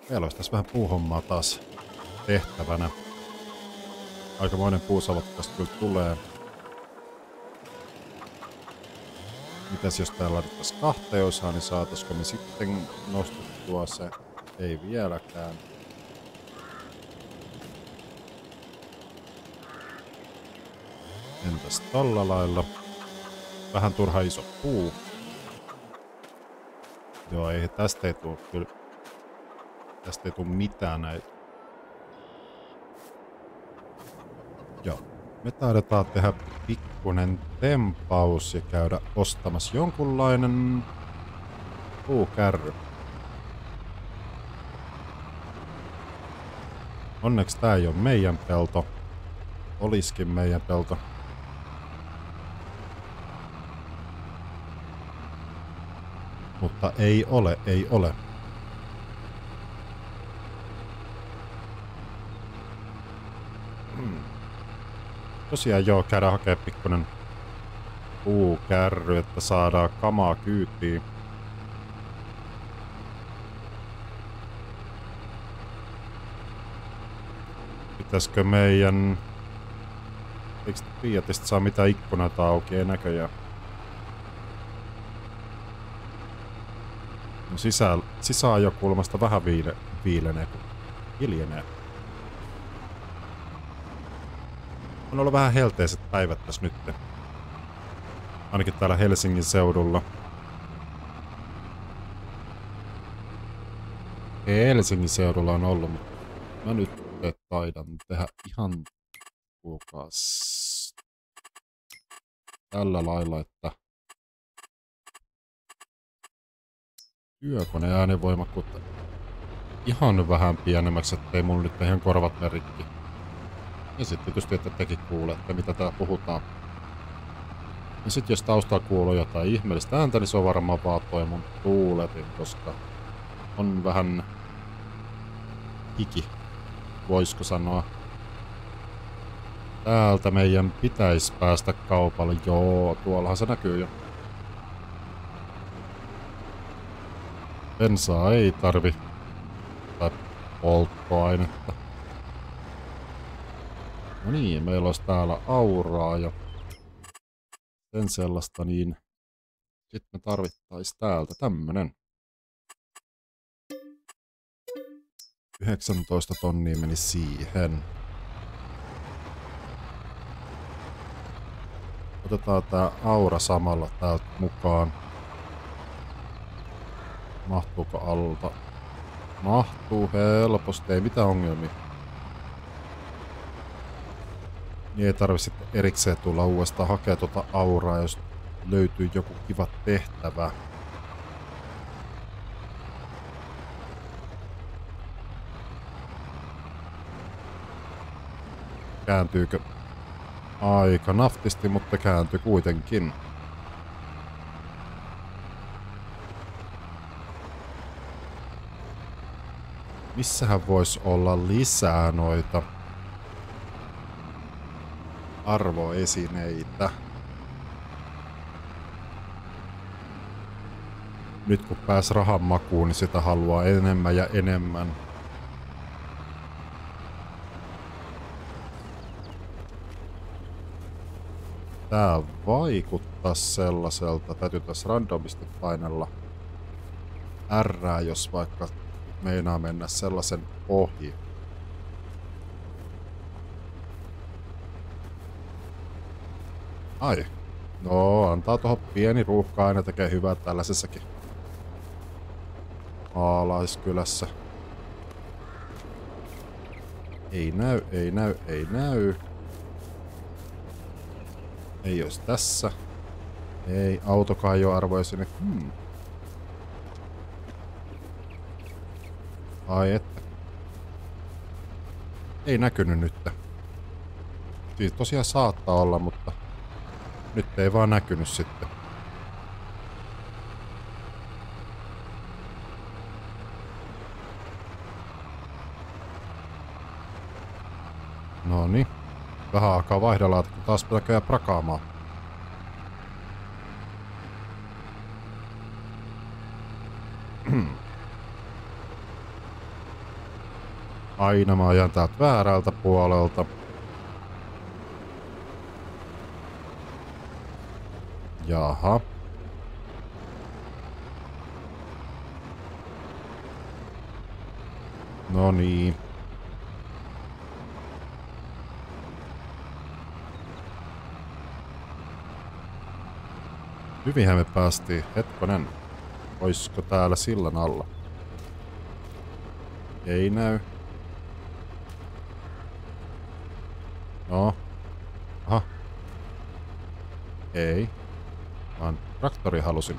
Meillä olisi tässä vähän puuhommaa taas tehtävänä. Aikamoinen puusavot tästä kyllä tulee. Mitäs jos täällä laitettaisiin 2 osaa, niin saataisiko me sitten nostettua se? Ei vieläkään. Entäs tolla lailla? Vähän turha iso puu. Joo, ei tästä ei tule kyllä. Tästä ei tule mitään näitä. Joo. Me taidetaan tehdä pikkunen tempaus ja käydä ostamassa jonkunlainen puukärry. Onneksi tää ei ole meidän pelto. Olisikin meidän pelto. Mutta ei ole, ei ole. Tosiaan joo, käydään hakee pikkunen puukärry, että saadaan kamaa kyytiin. Pitäisikö meidän... Eikö Fiatista saa mitään ikkunoita auki? Ei näköjään. No sisääajokulmasta vähän viilenee, kun hiljenee. On ollut vähän helteiset päivät tässä nyt. Ainakin täällä Helsingin seudulla. Helsingin seudulla on ollut, mutta mä nyt taidan tehdä ihan kuukaus tällä lailla, että työkoneen äänenvoimakkuutta ihan vähän pienemmäksi, ettei mun nyt ihan korvat mene rikki. Ja sitten tietysti, että tekin kuulette, mitä täällä puhutaan. Ja sitten jos taustalla kuuluu jotain ihmeellistä ääntä, niin se on varmaan vaan toi mun tuuletin, koska on vähän hiki, voisiko sanoa. Täältä meidän pitäisi päästä kaupalle. Joo, tuollahan se näkyy jo. Bensaa ei tarvi. Tai polttoainetta. No niin, meillä olisi täällä auraa ja sen sellaista, niin sitten me tarvittaisiin täältä tämmönen. 19 tonnia meni siihen. Otetaan tää aura samalla täältä mukaan. Mahtuuko alta? Mahtuu helposti, ei mitään ongelmia. Niin ei tarvitse sitten erikseen tulla uudestaan hakea tuota auraa, jos löytyy joku kiva tehtävä. Kääntyykö? Aika naftisti, mutta kääntyi kuitenkin. Missähän voisi olla lisää noita arvoesineitä? Nyt kun pääs rahan makuun, niin sitä haluaa enemmän ja enemmän. Tää vaikuttaa sellaiselta. Täytyy tässä randomisti painella R, jos vaikka meinaa mennä sellaisen ohi. Ai. No, antaa tuohon pieni ruuhka aina tekee hyvää tällaisessakin maalaiskylässä. Ei näy, ei näy, ei näy. Ei ois tässä. Ei, autokaan ei oo arvoisine. Ai että. Ei näkynyt nyt. Siis tosiaan saattaa olla, mutta nyt ei vaan näkynyt sitten. Noniin. Vähän aikaa vaihdellaan, kun taas pitää prakaamaan. Aina mä ajan täältä väärältä puolelta. Jaha. No niin. Hyvinhän me päästiin. Hetkonen. Oisko täällä sillan alla? Ei näy. No. Aha. Ei. Vaan traktori halusin.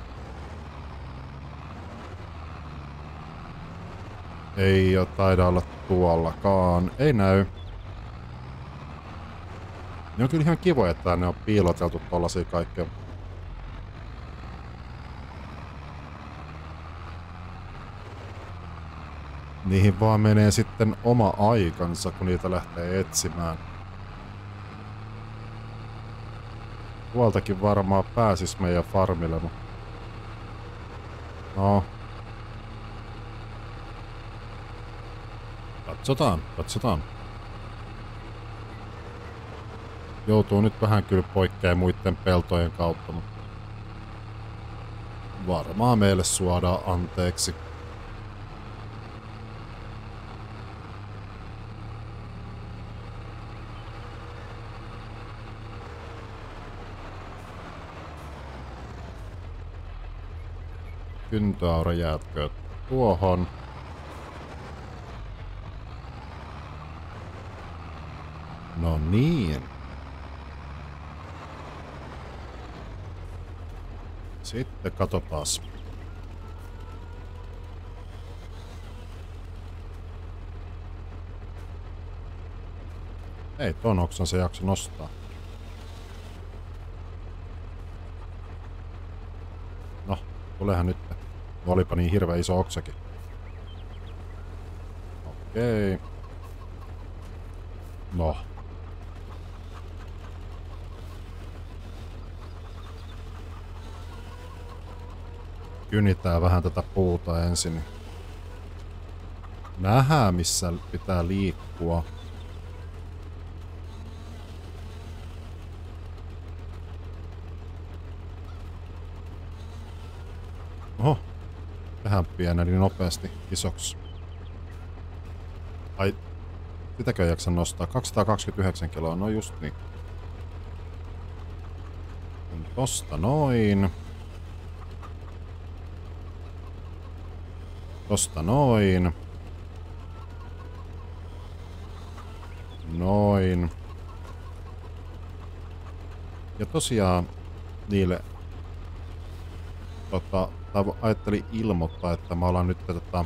Ei oo taida olla tuollakaan. Ei näy. Ne on kyllä ihan kivoja, että ne on piiloteltu tollasia kaikkea. Niihin vaan menee sitten oma aikansa, kun niitä lähtee etsimään. Tuoltakin varmaan pääsis meidän farmille, mutta... No. Katsotaan. Joutuu nyt vähän kyllä poikkeamaan muiden peltojen kautta, mutta... Varmaan meille suodaan anteeksi. Kyntöaura jäätkö tuohon. No niin. Sitten katsotaas. Ei, ton oksan se jakso nostaa. No, tulehan nyt. Olipa niin hirveä iso oksakin. Okei. No. Kynitään vähän tätä puuta ensin. Nähdään missä pitää liikkua. Oho. Tähän pieneni nopeasti isoksi. Ai, sitäkö ei jaksa nostaa? 229 kiloa, no just niin. Tosta noin. Tosta noin. Noin. Ja tosiaan niille ajattelin ilmoittaa, että mä alan nyt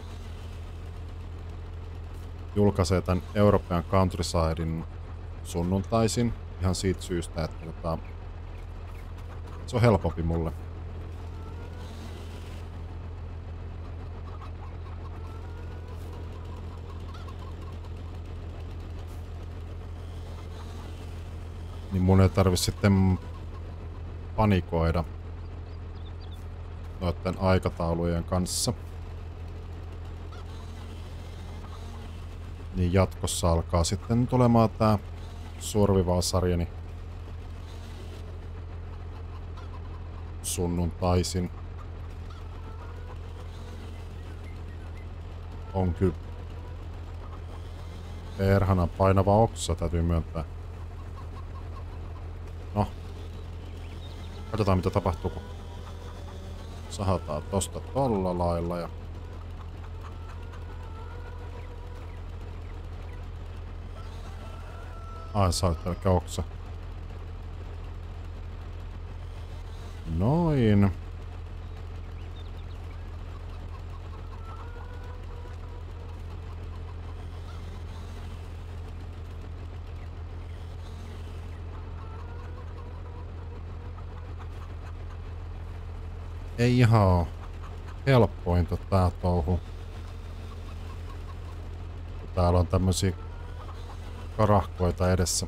julkaisee tän European Countrysidein sunnuntaisin. Ihan siitä syystä, että se on helpompi mulle. Niin mun ei tarvi sitten panikoida noiden aikataulujen kanssa. Niin jatkossa alkaa sitten tulemaan tää Survival-sarjani sunnuntaisin. On kyllä perhanan painava oksa, täytyy myöntää. No. Katsotaan mitä tapahtuu, kun sahataan tosta tolla lailla ja... Ai, sä olet pelkkä oksa. Noin. Ei ihan helppointa tää touhu. Täällä on tämmösiä karahkoita edessä.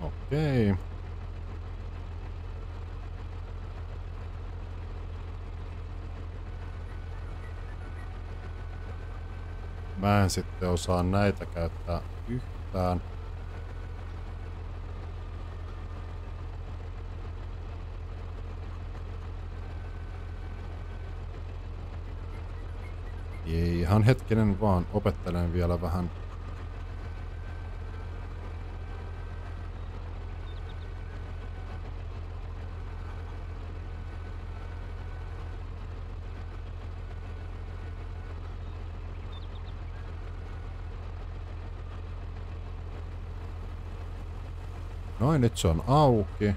Okei. Mä en sitten osaa näitä käyttää yhtään. Ei, ihan hetkinen vaan, opettelen vielä vähän. Noin, nyt se on auki.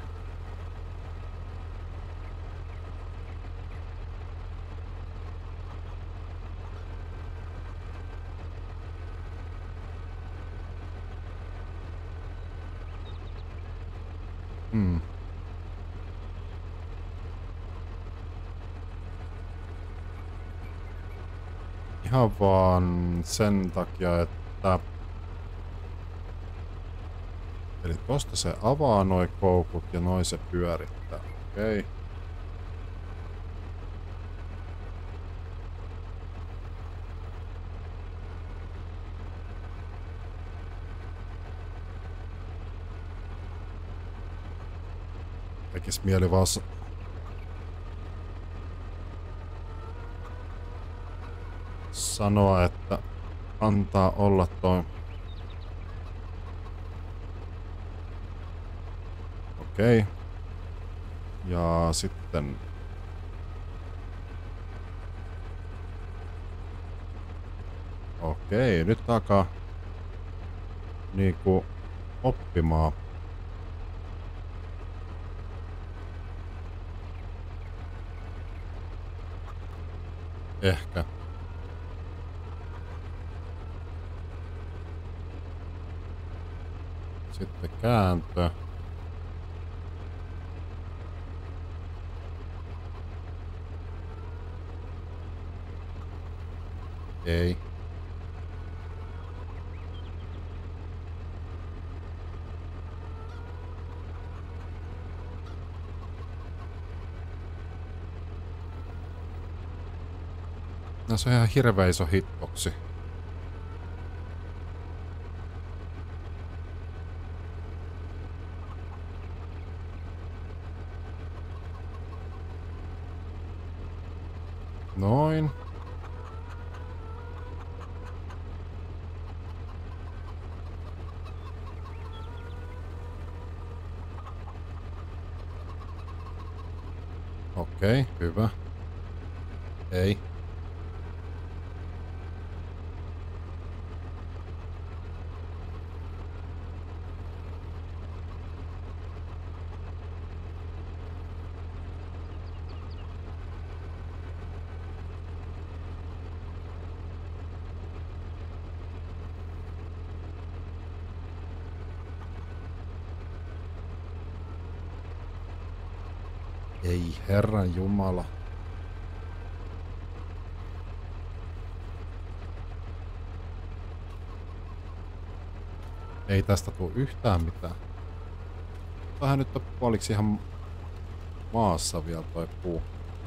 Ihan vaan sen takia, että... Eli tosta se avaa noi koukut ja noi se pyörittää. Okei. Tekis mieli vaan sanoa, että antaa olla toi. Okei. Ja sitten... Okei, nyt alkaa niinku oppimaan. Ehkä. Sitten kääntö. Ei. No se on ihan hirveä iso hitboxi. Noin. Okei, hyvä. Ei. Ei, Herran Jumala. Ei tästä tule yhtään mitään. Vähän nyt on puoliksi ihan maassa vielä toi puu.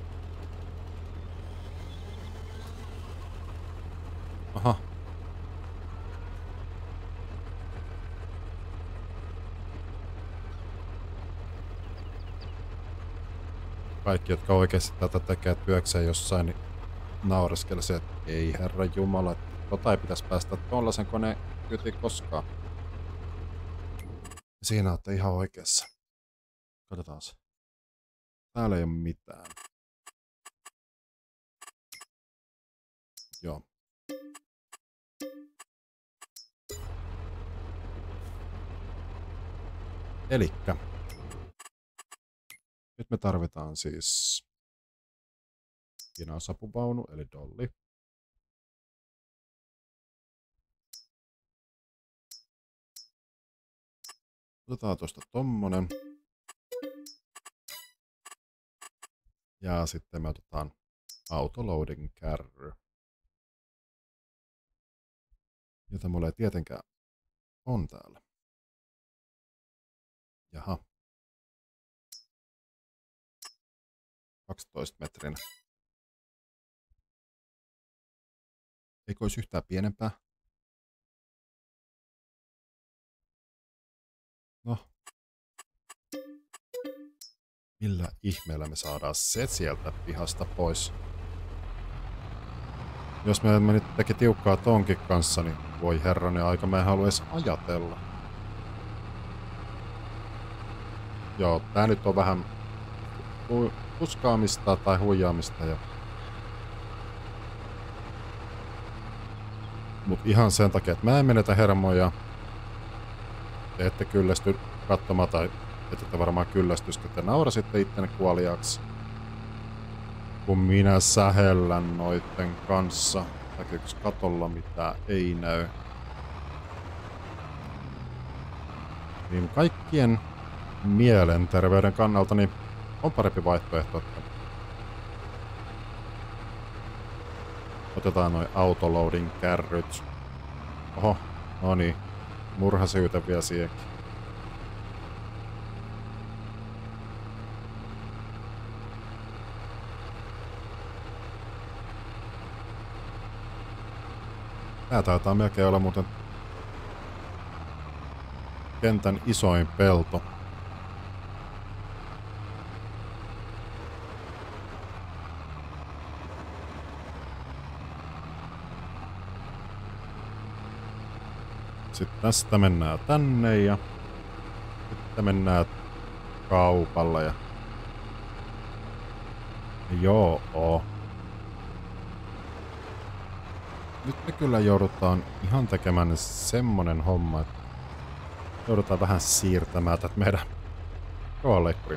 Aha. Kaikki, jotka oikeasti tätä tekee työkseen jossain, niin naureskelisi, että ei herra jumala, tota ei pitäisi päästä tuollaisen koneen kyytiin koskaan. Siinä olette ihan oikeassa. Katsotaan. Täällä ei ole mitään. Joo. Elikkä. Nyt me tarvitaan siis Kinasapuvaunu, eli dolli. Otetaan tuosta tommonen. Ja sitten me otetaan autoloading kärry. Jota mulla ei tietenkään on täällä. 12 metrinä. Eikö olisi yhtään pienempää? No. Millä ihmeellä me saadaan se sieltä pihasta pois? Jos me nyt teki tiukkaa tonkin kanssa, niin voi herranen aika, mä en halua edes ajatella. Joo, tää nyt on vähän puskaamista tai huijaamista. Mut ihan sen takia, että mä en menetä hermoja. Te ette kyllästy katsomaan tai ette varmaan kyllästys, kun te naurasitte ittenne kuoliaaksi. Kun minä sähellän noitten kanssa. Näkyykö katolla mitä ei näy. Niin kaikkien mielenterveyden kannalta niin on parempi vaihtoehto, että otetaan noin autoloading kärryt. Oho, no niin. Murhasyytä vielä siihenkin. Tää taitaa melkein olla muuten kentän isoin pelto. Sitten tästä mennään tänne ja sitten mennään kaupalle ja joo. Nyt me kyllä joudutaan ihan tekemään semmonen homma, että joudutaan vähän siirtämään tätä meidän kovalekkuria.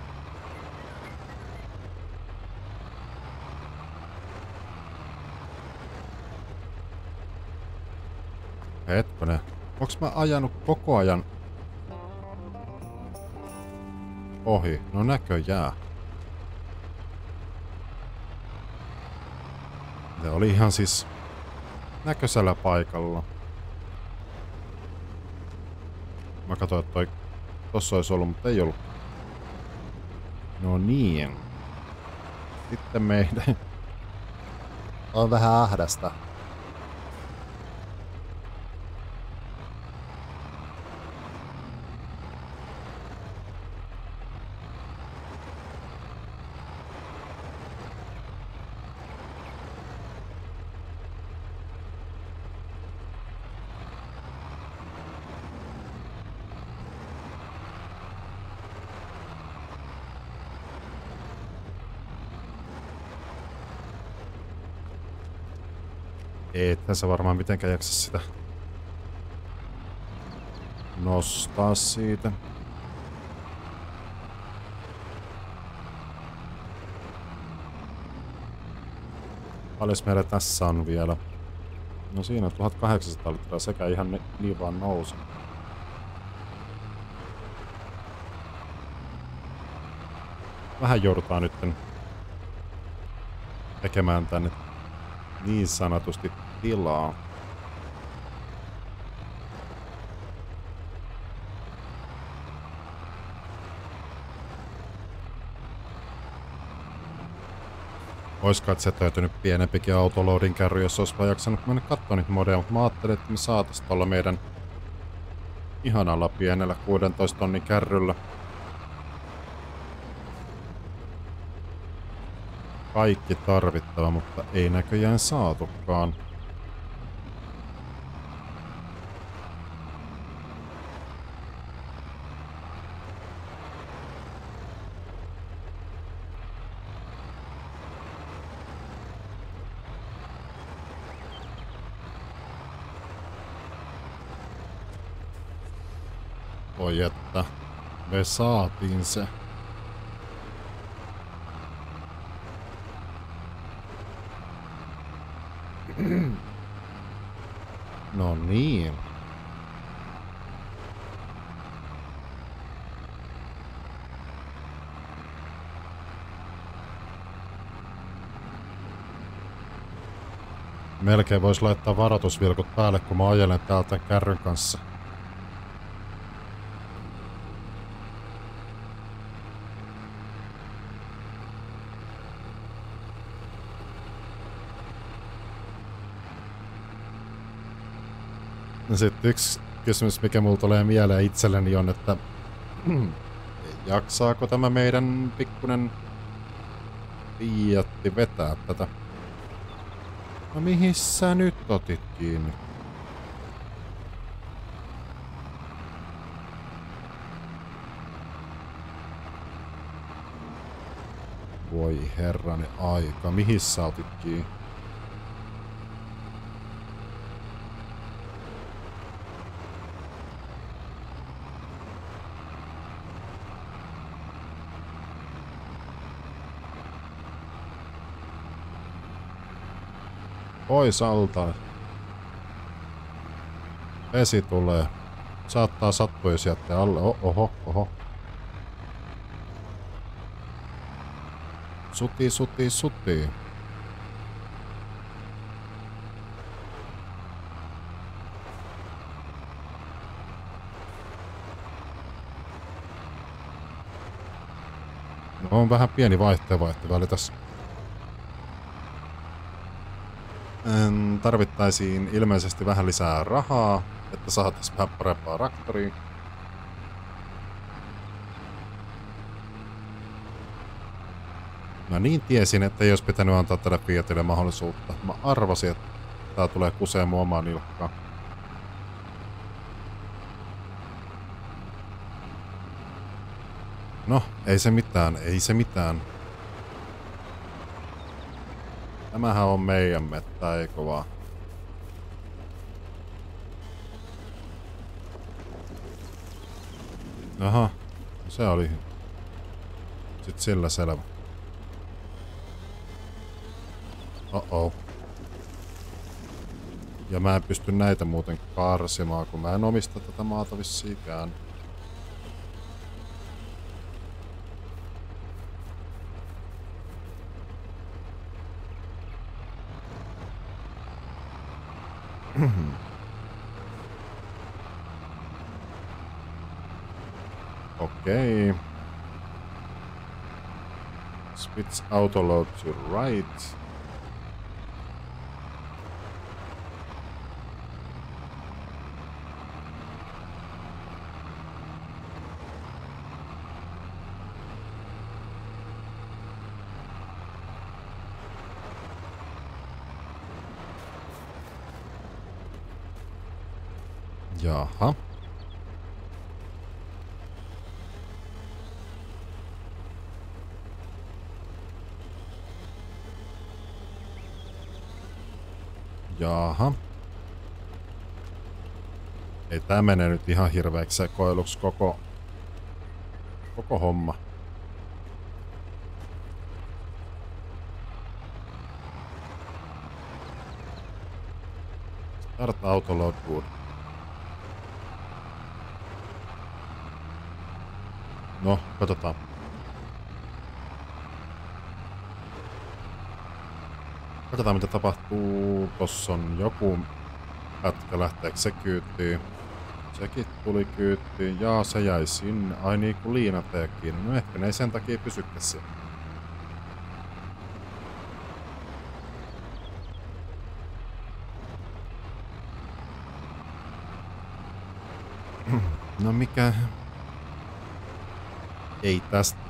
Hetkonen. Onks mä ajanut koko ajan ohi? No näköjään. Se oli ihan siis näköisellä paikalla. Mä katsoin, että tossa olisi ollut, mutta ei ollut. No niin. Sitten meidän on vähän ahdasta. Ei tässä varmaan mitenkään jaksa sitä nostaa siitä. Paljon meillä tässä on vielä? No siinä on 1800 litraa sekä ihan niin vaan nousi. Vähän joudutaan nyt tekemään tänne niin sanotusti tilaa. Oisko se löytynyt pienempikin autoloading kärry, jos olisi vaan jaksanut mennä katsoa niitä modeja, mutta mä ajattelin, että me saatais tuolla meidän ihanalla pienellä 16 tonnin kärryllä kaikki tarvittava, mutta ei näköjään saatukaan. Oi että, me saatiin se. No niin. Melkein vois laittaa varoitusvilkut päälle, kun mä ajelen täältä kärryn kanssa. No sitten yksi kysymys, mikä mulla tulee mieleen itselleni on, että jaksaako tämä meidän pikkunen Fiatti vetää tätä? No mihin sä nyt otit kiinni? Voi herrani aika, mihin sä otit kiinni? Pois alta. Vesi tulee. Saattaa sattua, jos jättää alle. Oho. Suti. No, on vähän pieni vaihteenvaihtoväli tässä. Tarvittaisiin ilmeisesti vähän lisää rahaa, että saataisiin vähän parempaa traktoria. Mä niin tiesin, että ei olisi pitänyt antaa tälle Fiatille mahdollisuutta. Mä arvasin, että tää tulee kuseen mun omaan nilkkaan. No, ei se mitään. Tämähän on meidän mettä, eikö vaan? Aha, se oli sit sillä selvä. Oh. Ja mä en pysty näitä muuten karsimaan, kun mä en omista tätä maata vissiikään. Okei. Switch auto load to right. Jaha. Jaha. Ei tää mene nyt ihan hirveäksi sekoiluksi koko homma. Start auto load wood. No, katsotaan. Katsotaan mitä tapahtuu. Tossa on joku pätkä, lähteekö se kyytiin? Sekin tuli kyytiin. Jaa, se jäi sinne. Ai niin kuin liina kiinni. No ehkä ne ei sen takia pysykkä siellä. No mikä? Ei tästä.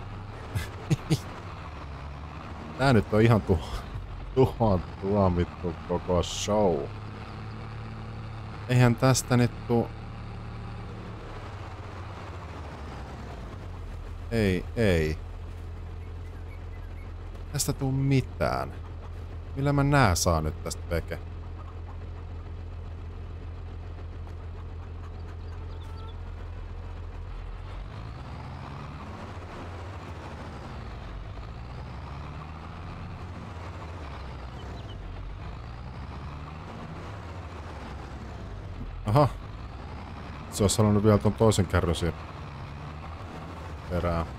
Tää nyt on ihan tuhoon tuomittu koko show. Eihän tästä nyt Ei. Tästä tuu mitään. Millä mä nää saan nyt tästä veke? Aha. Se olisi halunnut vielä ton toisen kärryn siihen perään.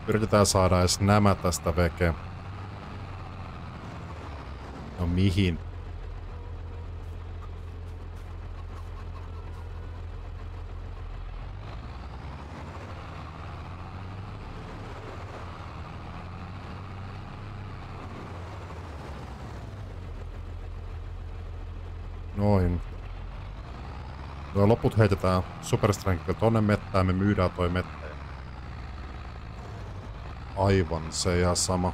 Yritetään saada edes nämä tästä veke. No mihin? Noin. Tuo loput heitetään Superstrengthillä tonne mettään, me myydään toi mettä. Aivan se ja sama.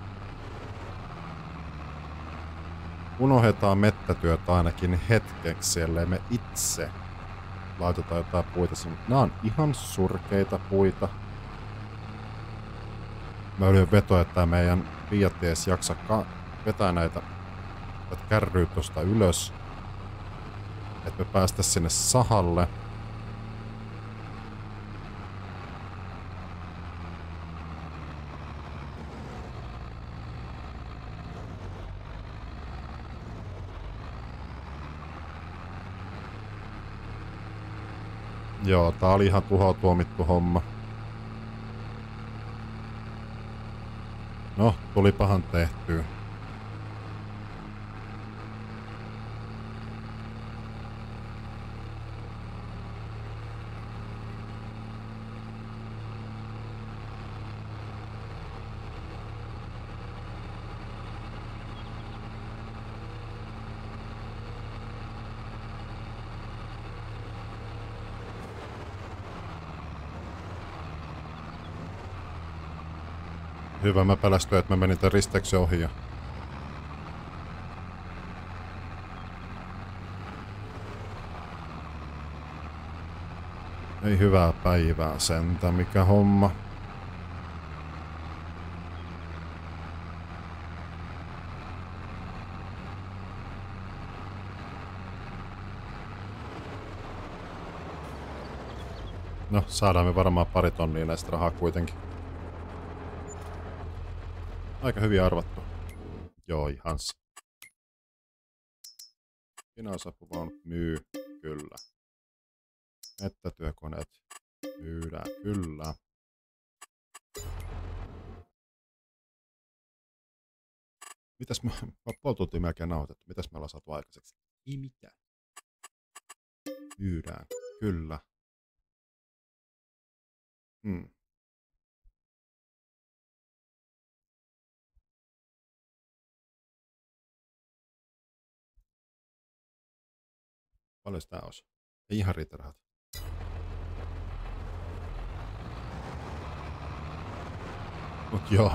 Unohdetaan mettätyöt ainakin hetkeksi, ellei me itse laitetaan jotain puita sinne. Nää on ihan surkeita puita. Mä yritän vetoa, että meidän Fiat edes jaksa vetää näitä kärryy tosta ylös. Että me päästä sinne sahalle. Joo, tää oli ihan tuhoa tuomittu homma. No, tulipahan tehtyä. Hyvä, mä pelästyin, että mä menin tämän risteyksen ohi. Ei hyvää päivää sentä, mikä homma. No, saadaan me varmaan pari tonnia näistä rahaa kuitenkin. Aika hyvin arvattu. Joo, ihan. Hinausapuvaunut myy, kyllä. Mettätyökoneet myydään, kyllä. Mitäs me puoli tuntia melkein nauhoitettu? Mitäs me ollaan saatu aikaiseksi? Ei mitään. Myydään, kyllä. Paljon sitä olisi? Ei ihan riitä rahat. Mut joo.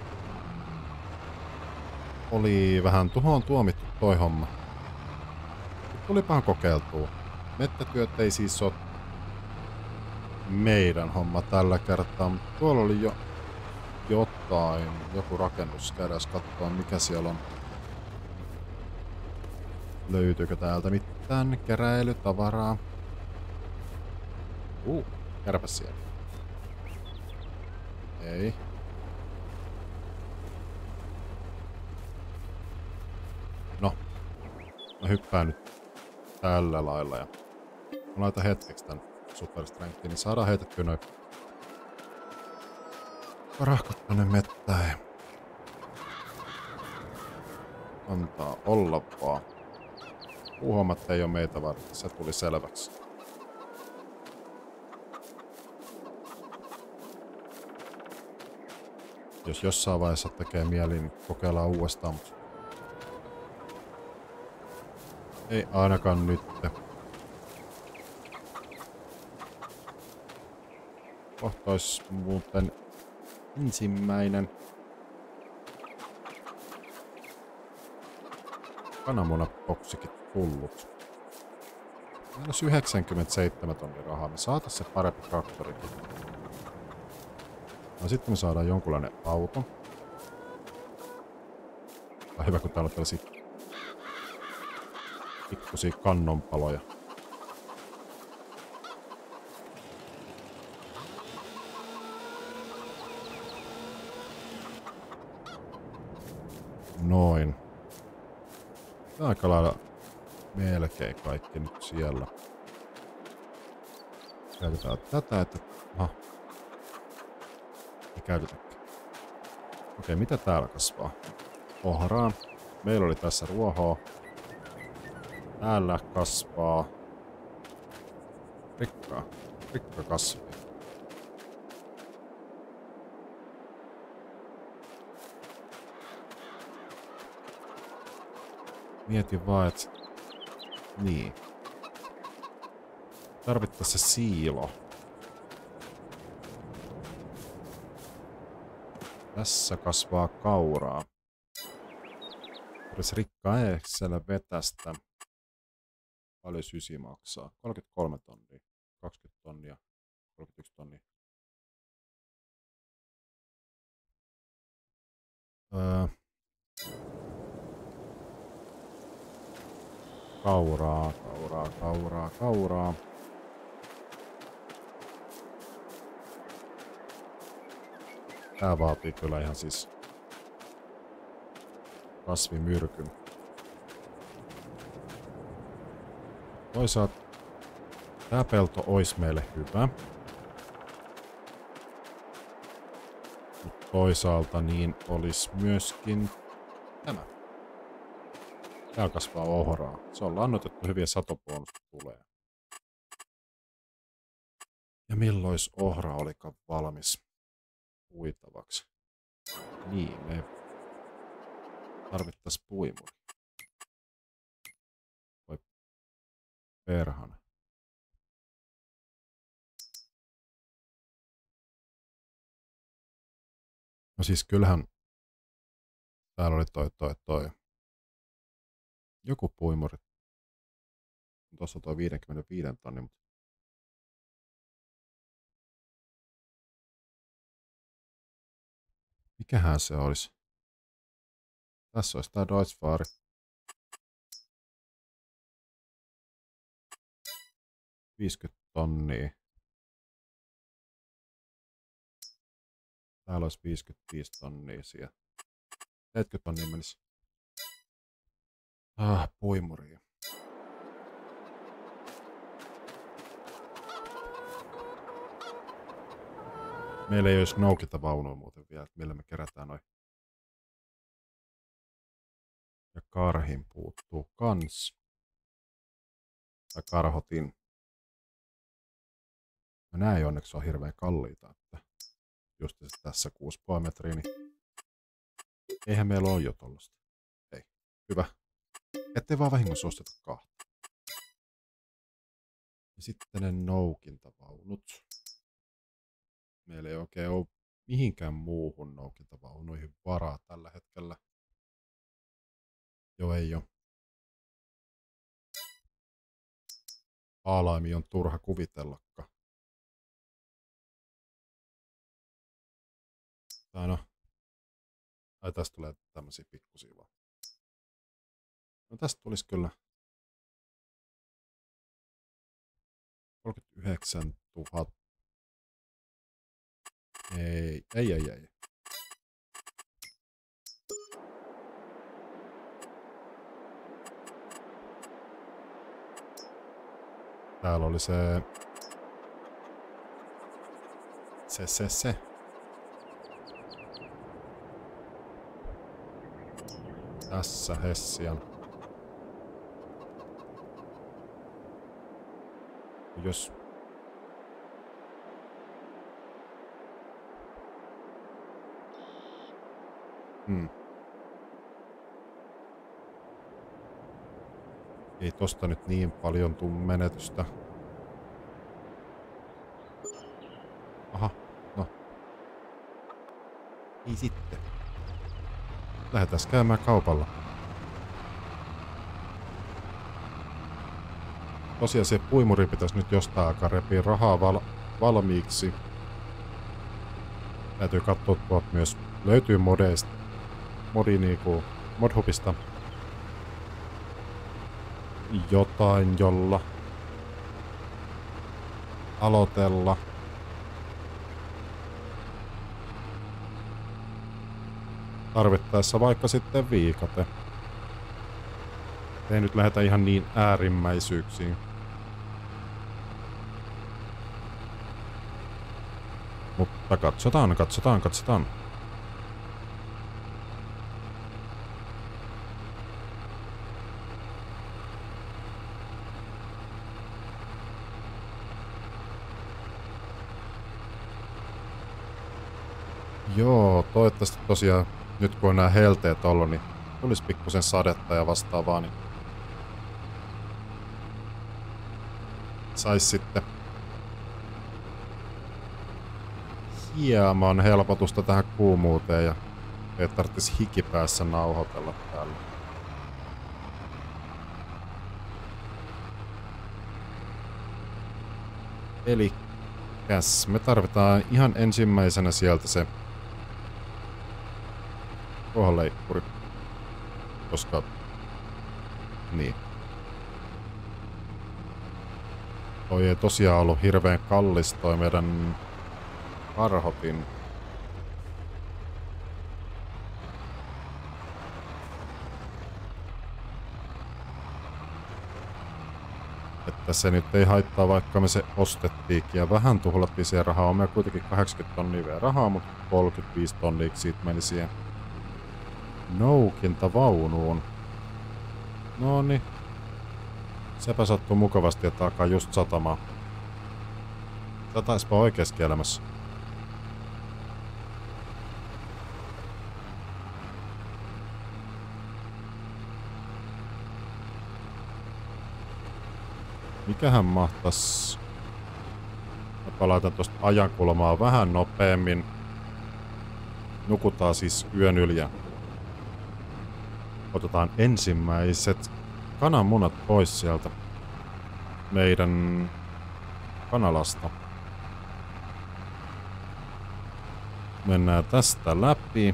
Oli vähän tuhoon tuomittu toi homma. Tulipahan kokeiltua. Mettätyöt ei siis ole meidän homma tällä kertaa, mutta tuolla oli jo jotain, joku rakennus. Käydään katsoa mikä siellä on. Löytyykö täältä mitään keräilytavaraa? Kärpä siellä. Ei. No. Mä hyppään nyt tällä lailla ja mä laitan hetkeksi tän Superstrengthin, niin saadaan heitettyä noin rahkot tonne mettään. Antaa olla vaan. Puuhommat ei oo meitä varten, se tuli selväksi. Jos jossain vaiheessa tekee mieli, niin kokeillaan uudestaan, mutta ei ainakaan nyt. Kohta ois muuten ensimmäinen kananmunaboksikin tullut. Meillä olisi 97 tonnia rahaa. Me saatais se parempi traktorikin. No sitten me saadaan jonkunlainen auto. On hyvä, kun täällä on tällaisia pikkusia kannonpaloja. Noin. Aika lailla melkein kaikki nyt siellä. Käytetään tätä, että käytetäkään. Okei, mitä täällä kasvaa? Ohraa. Meillä oli tässä ruohoa. Täällä kasvaa rikka kasvi. Mietin vaan, että niin. Tarvittaisiin se siilo. Tässä kasvaa kauraa. Olisi rikkaa Excel vetästä. Paljon sysi maksaa? 33 tonnia, 20 tonnia, 31 tonnia. Kauraa. Tää vaatii kyllä ihan siis kasvimyrkyn. Toisaalta tää pelto ois meille hyvä. Mut toisaalta niin olis myöskin tämä. Täällä kasvaa ohraa. Se on lannoitettu, hyviä satobonusta tulee. Ja milloin ohra olikaan valmis puitavaksi? Niin, me tarvittais puimuri. Voi perhana. No siis kyllähän täällä oli toi. Joku puimuri. Tuossa toi 55 tonni, mutta mikähän se olisi? Tässä olisi tää Deutschfahri. 50 tonnia. Täällä olisi 55 tonnia siellä. 70 tonnia menisi. Puimuriin. Meillä ei olisi noukita vaunuja muuten vielä, millä me kerätään noin. Ja karhin puuttuu kans. Tai karhotin. No nää ei onneksi ole hirveän kalliita, että just tässä 6,5 metriä, niin eihän meillä ole jo tollasta. Ei, hyvä. Ettei vaan vahingossa osteta kahta. Ja sitten ne noukintavaunut. Meillä ei oikein ole mihinkään muuhun noukintavaunuihin varaa tällä hetkellä. Joo, ei ole. Aalaimi on turha kuvitellakaan. Tai no. Ai tästä tulee tämmösiä pikkusia vaan. No tästä tulisi kyllä 39 000. Ei. Täällä oli se. Tässä Hessian. Jos ei tosta nyt niin paljon tuu menetystä. Aha, no. Ei sitten. Lähdetään käymään kaupalla. Tosiaan se puimuri pitäisi nyt jostain aikaa repiä rahaa valmiiksi. Täytyy katsoa tuolta myös. Löytyy modeista. Modhubista. Jotain, jolla aloitella. Tarvittaessa vaikka sitten viikate. Ei nyt lähdetä ihan niin äärimmäisyyksiin. Mutta katsotaan, katsotaan, katsotaan. Joo, toivottavasti tosiaan nyt kun on nämä helteet ollut, niin tulisi pikkusen sadetta ja vastaavaa, niin sais sitten hieman helpotusta tähän kuumuuteen ja ei tarvitsisi hikipäässä nauhoitella täällä. Eli me tarvitaan ihan ensimmäisenä sieltä se ruohonleikkuri, koska niin. Toi ei tosiaan ollut hirveän kallis toi meidän karhotin. Että se nyt ei haittaa, vaikka me se ostettiinkin. Ja vähän tuhlattiin siihen rahaa. On meillä kuitenkin 80 tonnia vielä rahaa, mutta 35 tonnia siitä meni siihen noukintavaunuun. Noniin. Sepä sattuu mukavasti, että alkaa just satamaan. Sataispa oikeassa elämässä. Mikähän mahtais... Mä palautan tosta ajankulmaa vähän nopeammin. Nukutaan siis yön yli ja otetaan ensimmäiset kananmunat pois sieltä meidän kanalasta. Mennään tästä läpi.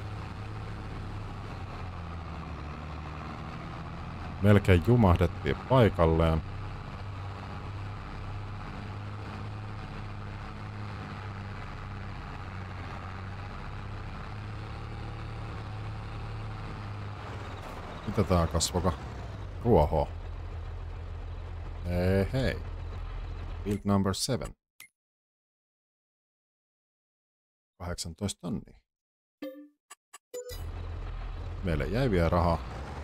Melkein jumahdettiin paikalleen. Mitä tää kasvoka? Ruohoa. Hei hei. Build number 7. 18 tonnia. Meille jäi vielä rahaa.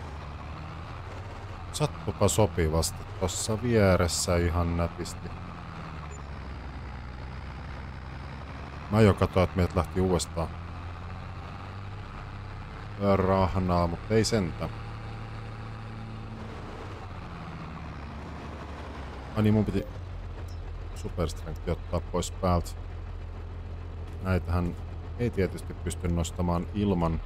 Sattupa sopivasti tossa vieressä ihan nätisti. Mä jo katsoin, että meiltä lähti uudestaan rahnaa, mutta ei sentään. Ai niin, mun piti superstrengthi ottaa pois päältä. Näitähän ei tietysti pysty nostamaan ilman.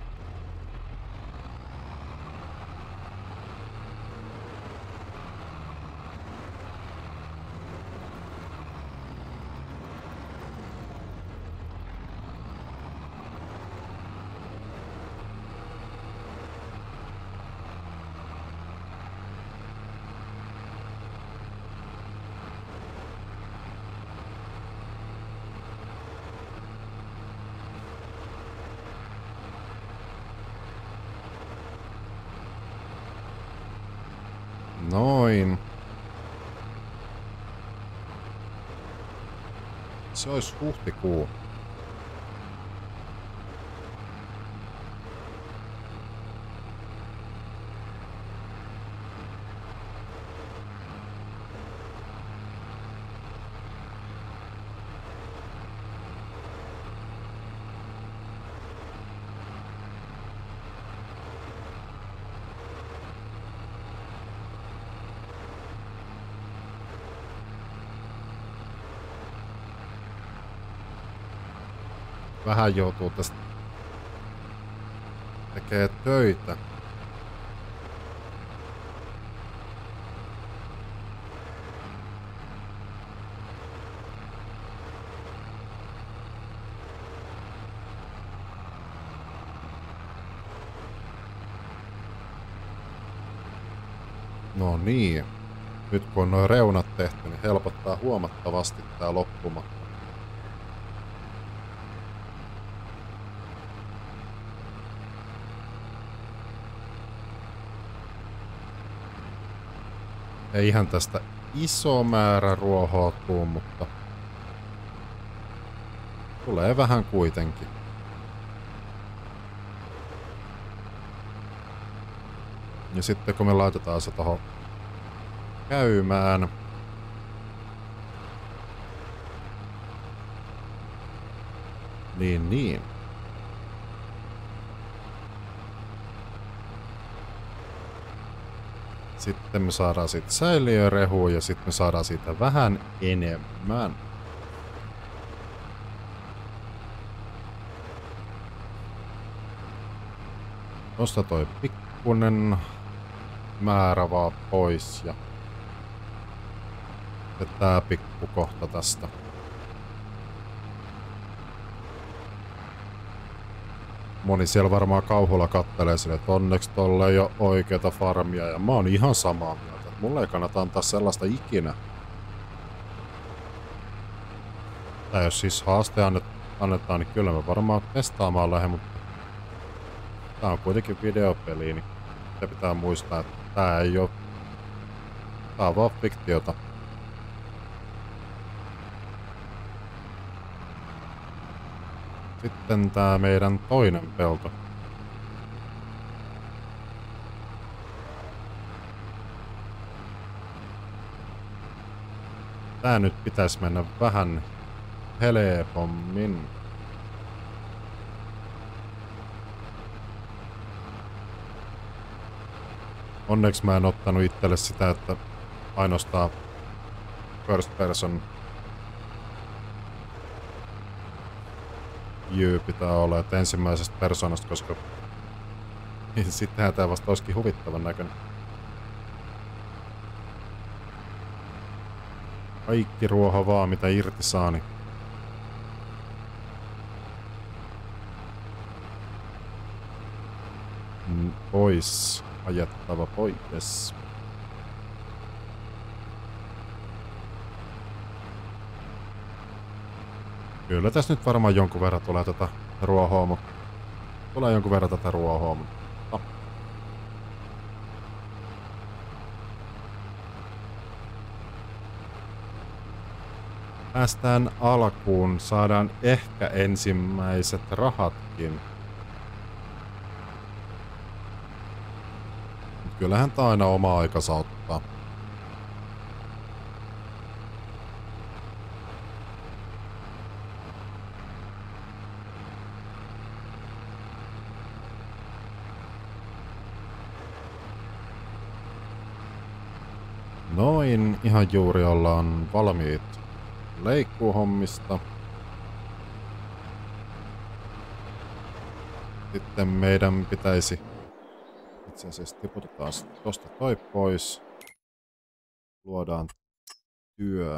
Noin. Se olisi huhtikuu. Vähän joutuu tästä tekee töitä. No niin. Nyt kun on nuo reunat tehty, niin helpottaa huomattavasti tää loppuma. Ei ihan tästä iso määrä ruohoa tuu, mutta Tulee vähän kuitenkin. Ja sitten kun me laitetaan se tohon käymään. Niin. Sitten me saadaan siitä säiliörehua ja sitten me saadaan siitä vähän enemmän. Tosta toi pikkunen määrä vaan pois ja tää pikkukohta tästä. Moni siellä varmaan kauhulla kattelee sille, että onneksi tolle ei ole oikeeta farmia ja mä oon ihan samaa mieltä. Mulle ei kannata antaa sellaista ikinä. Tai jos siis haaste annetaan, niin kyllä mä varmaan testaamaan lähden, mutta tää on kuitenkin videopeli, niin se pitää muistaa, että tää ei oo... Tää on vaan fiktiota. Sitten tää meidän toinen pelto. Tää nyt pitäisi mennä vähän helpommin. Onneksi mä en ottanut itselle sitä, että ainoastaan first person view pitää olla, että ensimmäisestä persoonasta, koska sittenhän tää vasta olisikin huvittavan näköinen. Kaikki ruoho vaan, mitä irti saa, niin pois. Ajettava pois. Kyllä tässä nyt varmaan jonkun verran tulee tätä ruohoa, mutta... No. Päästään alkuun, saadaan ehkä ensimmäiset rahatkin. Kyllähän tää aina oma aikansa ottaa. Noin, ihan juuri ollaan valmiit leikkuuhommista. Sitten meidän pitäisi... Itse asiassa tiputetaan tosta toi pois. Luodaan työ.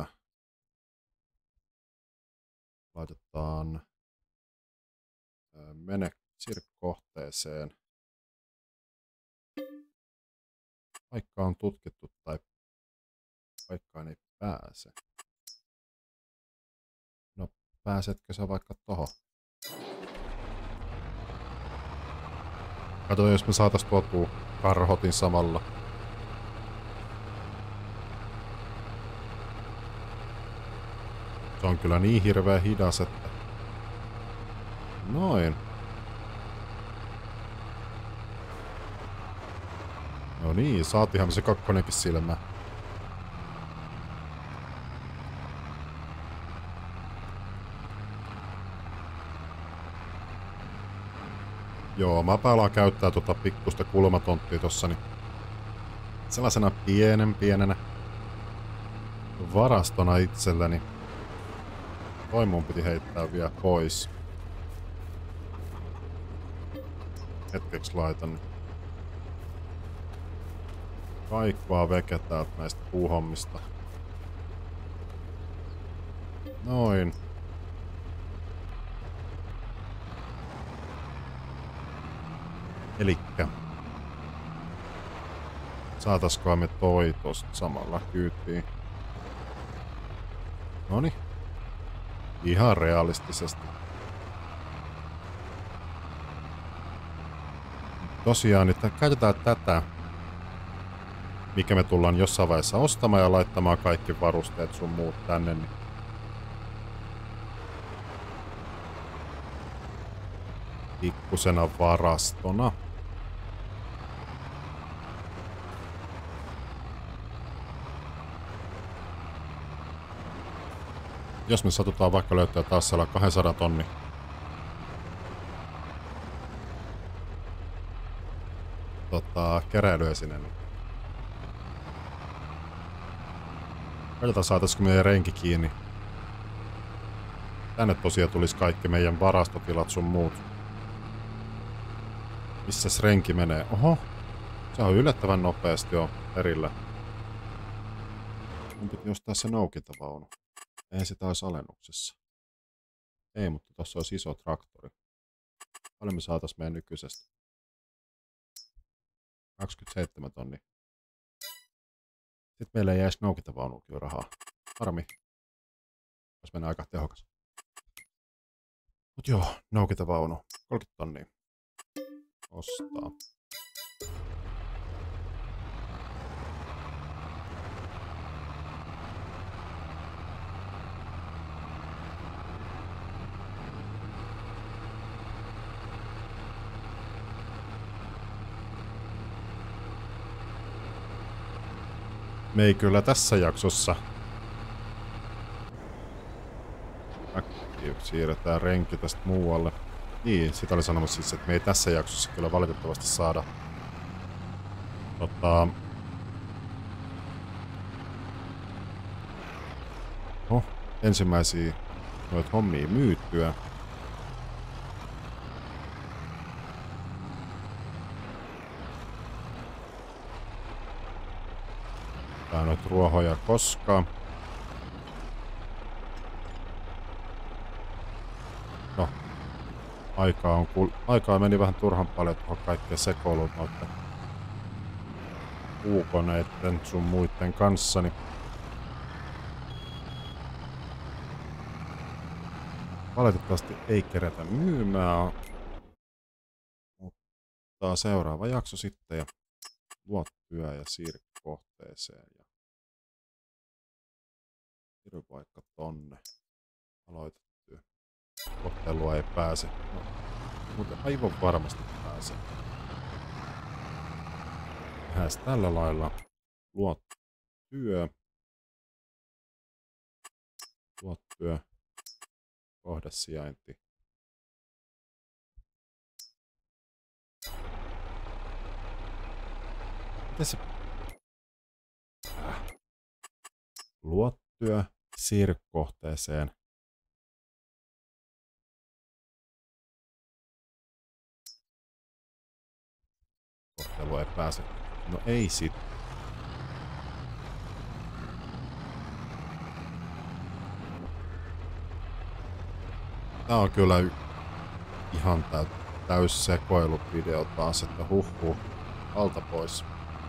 Laitetaan mene kohteeseen. Paikka on tutkittu tai paikkaan ei pääse. No pääsetkö sä vaikka tohon? Kato, jos me saatais tuotua karhotin samalla. Se on kyllä niin hirveä hidas, että... Noin. No niin, saatiinhan se kakkonenkin silmä. Joo, mä alan käyttää tuota pikkusta kulmatonttia tossa, niin sellaisena pienenä varastona itselleni. Toi mun piti heittää vielä pois. Hetkeksi laitan. Kaikvaa veke täältä näistä puuhommista. Noin. Elikkä. Saataskohan me toi tosta samalla kyytiin. Noniin. Ihan realistisesti. Tosiaan, että käytetään tätä, mikä me tullaan jossain vaiheessa ostamaan ja laittamaan kaikki varusteet sun muut tänne. Niin pikkusena varastona. Jos me satutaan vaikka löytää taas siellä 200 tonni. Keräilyä sinne. Niin. Katsotaan saataisiko meidän renki kiinni. Tänne tosiaan tulisi kaikki meidän varastotilat sun muut. Missäs renki menee? Oho! Se on yllättävän nopeasti jo perillä. Mun piti ostaa se noukintavaunu. Eihän sitä olisi alennuksessa. Ei, mutta tossa olisi iso traktori. Paljon me saatais meidän nykyisestä? 27 tonni. Sitten meillä ei jäisi noukintavaunuukin rahaa. Harmi. Olisi mennä aika tehokas. Mut joo, noukintavaunu. 30 tonnia. Ostaa. Me ei kyllä tässä jaksossa siirretään renki tästä muualle. Niin, sitä oli sanomassa siis, että me ei tässä jaksossa kyllä valitettavasti saada ensimmäisiä noita hommia myyttyä. Tää on noita ruohoja koska. No. Aikaa meni vähän turhan paljon tuohon kaikkea sekoiluun noiden puukoneiden sun muiden kanssa. Niin valitettavasti ei kerätä myymään. Mutta seuraava jakso sitten ja luot työ ja siirry kohteeseen. Ja siirry vaikka tonne. Aloita työ. Kohtelua ei pääse. No, mutta aivan varmasti pääsee. Tehdään tällä lailla. Luot työ. Luot työ. Kohdesijainti. Miten se? Luot työ. Siirry kohteeseen. Kohtelu ei pääse. No ei sit. Tää on kyllä ihan täys sekoiluvideo taas, että huhhuh. Alta pois.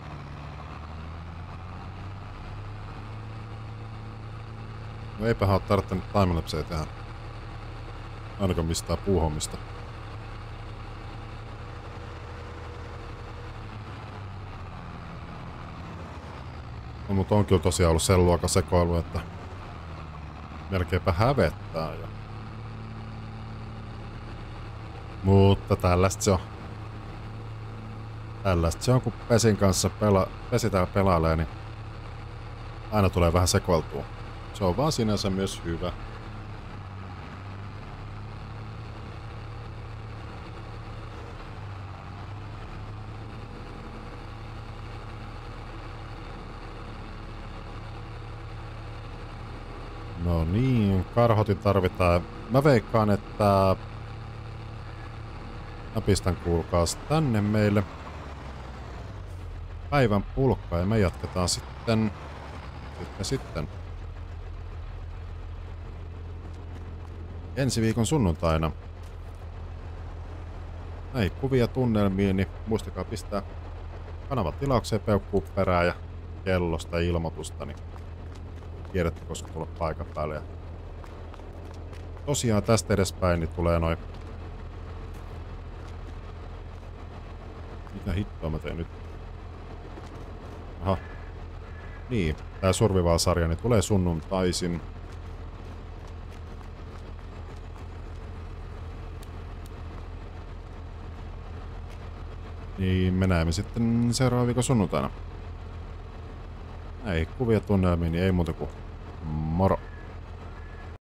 No eipähän oo tarvittanut timelapseja tehdä. Ainakaan mistään puuhommista. No, mutta on kyllä tosiaan ollut sen luokan sekoilu, että melkeinpä hävettää. Ja mutta tällaista se on. Tällaista se on, kun Pesin kanssa Pesitään pelailee, niin aina tulee vähän sekoiltua. Se on vaan sinänsä myös hyvä. No niin, karhotin tarvitaan. Mä veikkaan, että mä pistän kuulkaas tänne meille päivän pulkkaa ja me jatketaan sitten ensi viikon sunnuntaina. Näihin kuvia tunnelmiin, niin muistakaa pistää kanavat tilaukseen peukkuu perää ja kellosta ilmoitusta, niin tiedätte koska tulla paikan päälle. Ja tosiaan tästä edespäin niin tulee noin. Mitä hittoa mä teen nyt? Aha. Niin, tää Survival-sarja niin tulee sunnuntaisin. Niin me näemme sitten seuraava viikon sunnuntaina. Ei kuvia tunnelmiin, niin ei muuta kuin moro.